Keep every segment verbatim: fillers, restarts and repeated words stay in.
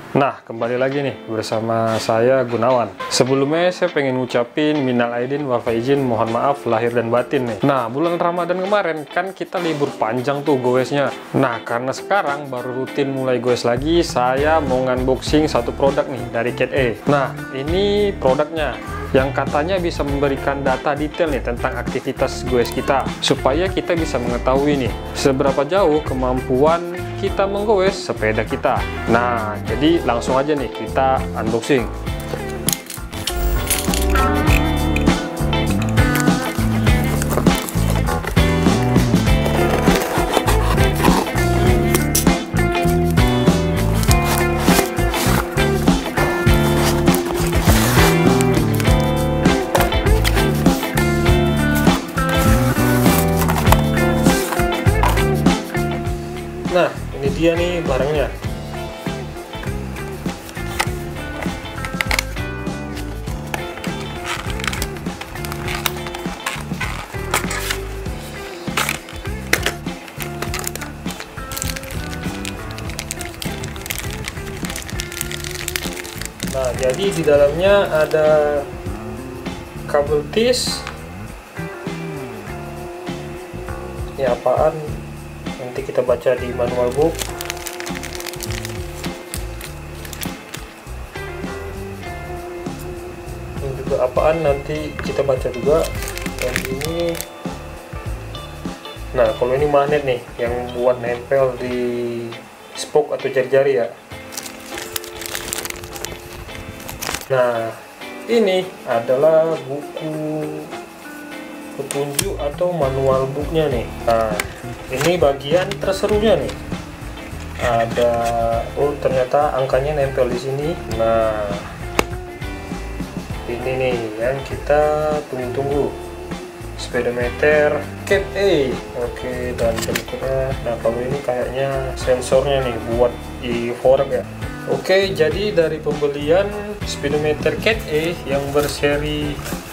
Nah, kembali lagi nih bersama saya Gunawan. Sebelumnya saya pengen ngucapin minal aidin wal faizin, mohon maaf lahir dan batin nih. Nah, bulan Ramadan kemarin kan kita libur panjang tuh goesnya. Nah, karena sekarang baru rutin mulai goes lagi, saya mau unboxing satu produk nih dari Cat A. Nah, ini produknya yang katanya bisa memberikan data detail nih tentang aktivitas goes kita, supaya kita bisa mengetahui nih seberapa jauh kemampuan kita menggoes sepeda kita. Nah, jadi langsung aja nih kita unboxing. Nah, ini dia nih barangnya. Nah, jadi di dalamnya ada kabel tis. Ini apaan? Nanti kita baca di manual book. Ini juga apaan, nanti kita baca juga. Dan ini, nah kalau ini magnet nih yang buat nempel di spoke atau jari-jari ya. Nah, ini adalah buku petunjuk atau manual booknya nih. Nah, ini bagian terserunya nih. Ada, oh ternyata angkanya nempel di sini. Nah, ini nih yang kita tunggu-tunggu, speedometer Cat A. Oke, dan berikutnya, nah kalau ini kayaknya sensornya nih buat di fork ya. Oke, jadi dari pembelian speedometer Cat A yang berseri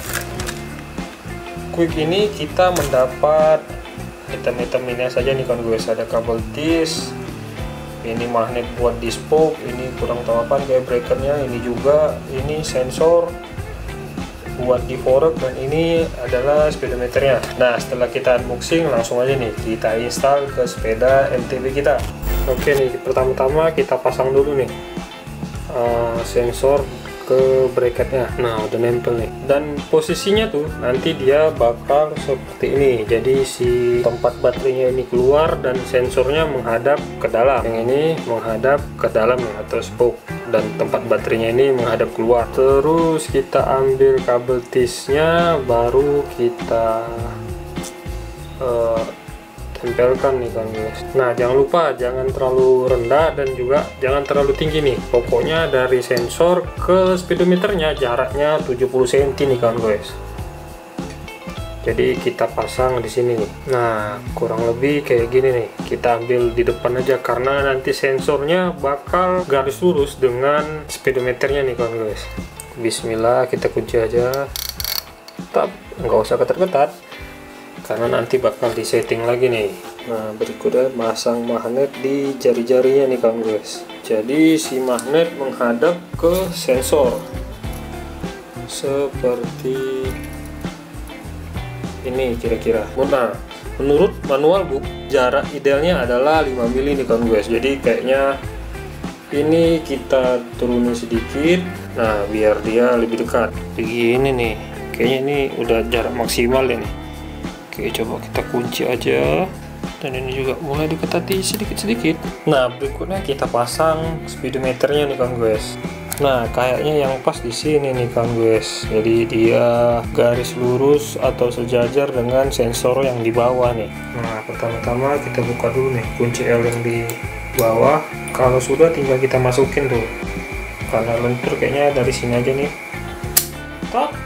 Quick ini kita mendapat item-item ini saja nih kan guys. Ada kabel tis, ini magnet buat di spoke, ini kurang tahu apa kayak breakernya, ini juga ini sensor buat di fork, dan ini adalah speedometernya. Nah, setelah kita unboxing langsung aja nih kita install ke sepeda M T B kita. Oke nih, pertama-tama kita pasang dulu nih uh, sensor ke bracketnya. Nah, udah nempel nih, dan posisinya tuh nanti dia bakal seperti ini. Jadi si tempat baterainya ini keluar dan sensornya menghadap ke dalam, yang ini menghadap ke dalam ya, atau spoke, dan tempat baterainya ini menghadap keluar. Terus kita ambil kabel tisnya, baru kita uh, tempelkan nih kan guys. Nah, jangan lupa jangan terlalu rendah dan juga jangan terlalu tinggi nih. Pokoknya dari sensor ke speedometernya jaraknya tujuh puluh sentimeter nih kan guys. Jadi kita pasang di sini nih. Nah, kurang lebih kayak gini nih. Kita ambil di depan aja karena nanti sensornya bakal garis lurus dengan speedometernya nih kan guys. Bismillah, kita kunci aja. Tetap nggak usah ketat-ketat, karena nanti bakal disetting lagi nih. Nah, berikutnya masang magnet di jari-jarinya nih kan guys. Jadi si magnet menghadap ke sensor seperti ini kira-kira. Nah, menurut manual book jarak idealnya adalah lima mili nih kan guys. Jadi kayaknya ini kita turunin sedikit, nah biar dia lebih dekat. Begini nih, kayaknya ini udah jarak maksimal ya nih. Oke, coba kita kunci aja, dan ini juga mulai diketati sedikit-sedikit. Nah, berikutnya kita pasang speedometernya nih kan guys. Nah, kayaknya yang pas di sini nih kan guys. Jadi dia garis lurus atau sejajar dengan sensor yang di bawah nih. Nah, pertama-tama kita buka dulu nih kunci L yang di bawah. Kalau sudah tinggal kita masukin tuh. Karena lentur kayaknya dari sini aja nih. Top.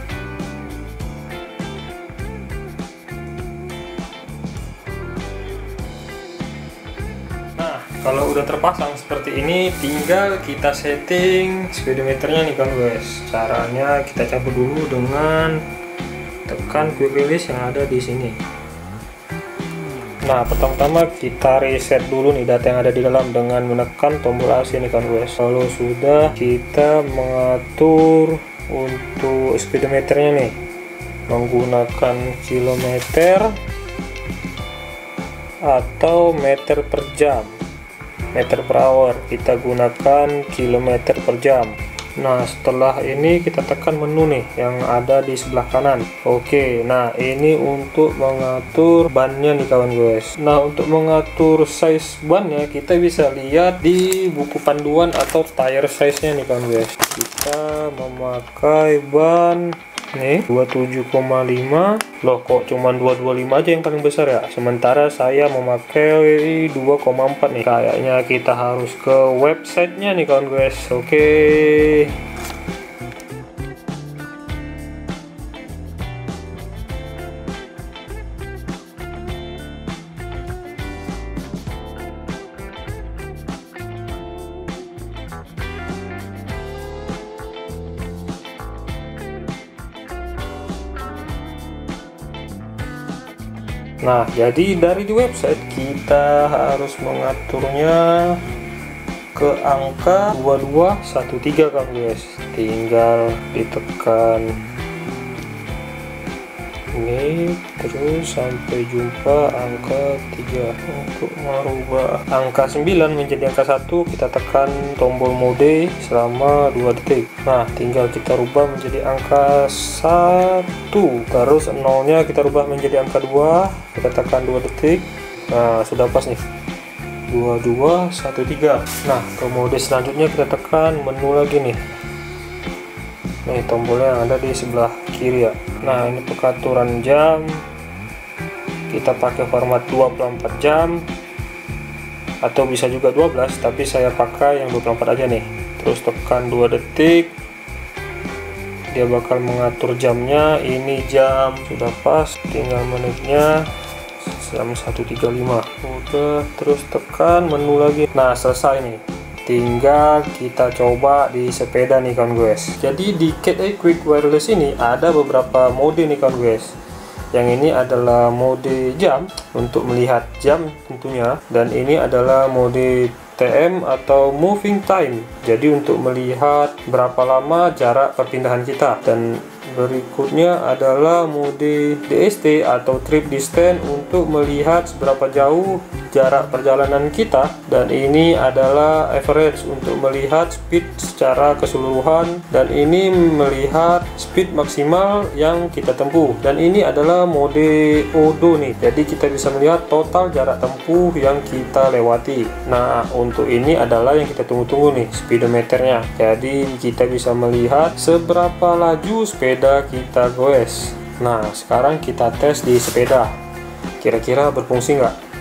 Kalau udah terpasang seperti ini, tinggal kita setting speedometernya nih kan guys. Caranya kita cabut dulu dengan tekan quick release yang ada di sini. Nah, pertama-tama kita reset dulu nih data yang ada di dalam dengan menekan tombol A C nih kan guys. Kalau sudah, kita mengatur untuk speedometernya nih menggunakan kilometer atau meter per jam. Meter per hour kita gunakan kilometer per jam. Nah, setelah ini kita tekan menu nih yang ada di sebelah kanan. Oke, nah ini untuk mengatur bannya nih kawan guys. Nah, untuk mengatur size bannya kita bisa lihat di buku panduan atau tire size nya nih kawan guys. Kita memakai ban nih dua puluh tujuh koma lima. Loh, kok cuman dua ratus dua puluh lima aja yang paling besar ya, sementara saya memakai dua koma empat nih. Kayaknya kita harus ke websitenya nih kawan guys. Oke, nah, jadi dari di website kita harus mengaturnya ke angka dua dua satu tiga kan guys. Tinggal ditekan ini terus sampai jumpa angka tiga. Untuk merubah angka sembilan menjadi angka satu, kita tekan tombol mode selama dua detik. Nah, tinggal kita rubah menjadi angka satu, terus nolnya kita rubah menjadi angka dua, kita tekan dua detik. Nah, sudah pas nih, dua dua satu tiga. Nah, ke mode selanjutnya kita tekan menu lagi nih. Nih tombolnya yang ada di sebelah kiri ya. Nah, ini pengaturan jam, kita pakai format dua puluh empat jam atau bisa juga dua belas, tapi saya pakai yang dua puluh empat aja nih. Terus tekan dua detik, dia bakal mengatur jamnya. Ini jam sudah pas, tinggal menitnya jam satu tiga lima. Udah, terus tekan menu lagi. Nah, selesai nih, tinggal kita coba di sepeda nih kawan guys. Jadi di Cat eye Quick Wireless ini ada beberapa mode nih kawan guys. Yang ini adalah mode jam untuk melihat jam tentunya, dan ini adalah mode T M atau moving time, jadi untuk melihat berapa lama jarak perpindahan kita. Dan berikutnya adalah mode D S T atau trip distance untuk melihat seberapa jauh jarak perjalanan kita, dan ini adalah average untuk melihat speed secara keseluruhan, dan ini melihat speed maksimal yang kita tempuh. Dan ini adalah mode Odo nih, jadi kita bisa melihat total jarak tempuh yang kita lewati. Nah, untuk ini adalah yang kita tunggu-tunggu nih, speedometernya. Jadi kita bisa melihat seberapa laju sepeda kita goes. Nah, sekarang kita tes di sepeda, kira-kira berfungsi nggak?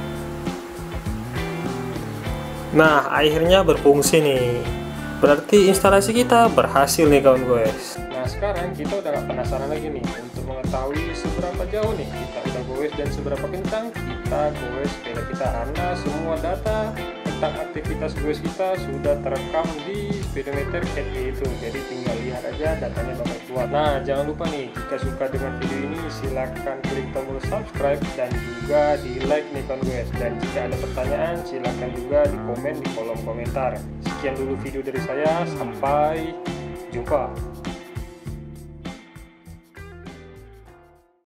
Nah, akhirnya berfungsi nih, berarti instalasi kita berhasil nih kawan guys. Nah, sekarang kita udah gak penasaran lagi nih untuk mengetahui seberapa jauh nih kita udah goes dan seberapa kencang kita goes sepeda kita, karena semua data tentang aktivitas goes kita sudah terekam di speedometer Cat eye itu. Jadi tinggal lihat aja, datanya bakal keluar. Nah, jangan lupa nih, jika suka dengan video ini silahkan klik tombol subscribe dan juga di like nih kawan guys. Dan jika ada pertanyaan silahkan juga di komen di kolom komentar. Sekian dulu video dari saya, sampai jumpa.